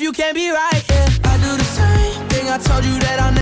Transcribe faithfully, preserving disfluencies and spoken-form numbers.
you can't be right, yeah. I do the same thing, I told you that I'll never